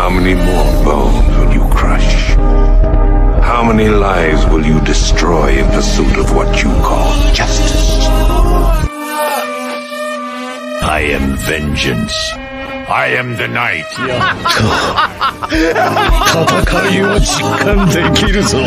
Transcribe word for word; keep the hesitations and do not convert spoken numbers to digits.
How many more bones will you crush? How many lives will you destroy in pursuit of what you call justice? I am vengeance. I am the night. 戦いを実感できるぞ。